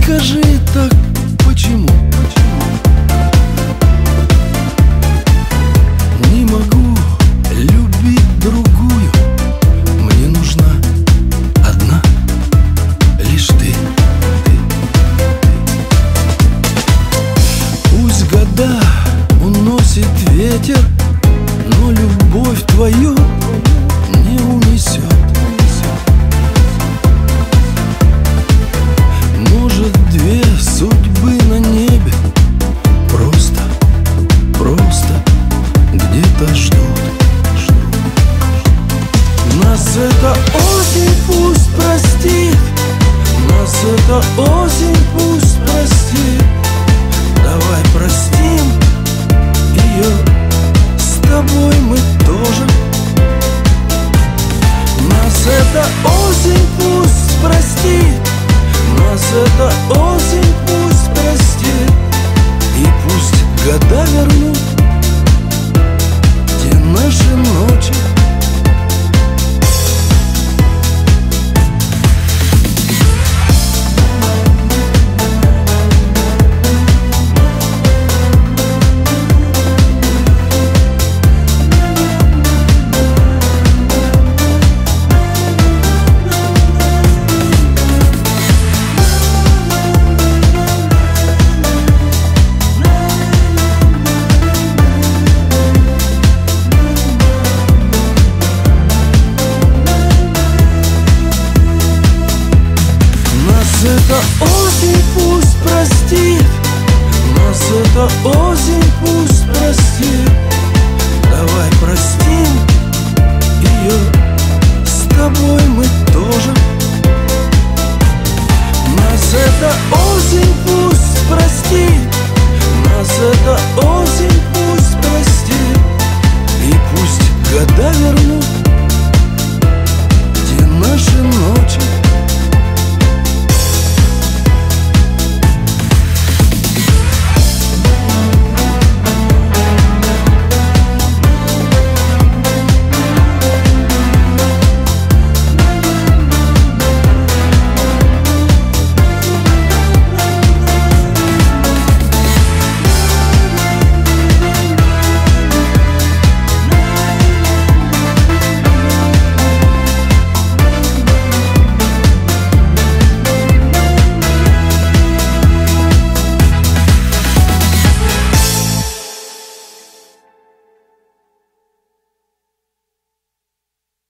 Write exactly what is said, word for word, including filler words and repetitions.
Скажи так, почему? Не могу любить другую, мне нужна одна, лишь ты. Пусть года уносит ветер, но любовь твою не унесет. Может, две судьбы на небе просто, просто где-то ждут. Нас эта осень пусть простит, нас эта осень пусть простит. Давай простим ее, с тобой мы тоже. Нас эта осень пусть простит, нас эта осень пусть простит. И пусть года вернут те наши ночи. Эта осень пусть простит, нас эта осень пусть простит. Давай простим ее, с тобой мы тоже. Нас эта осень пусть простит, нас эта осень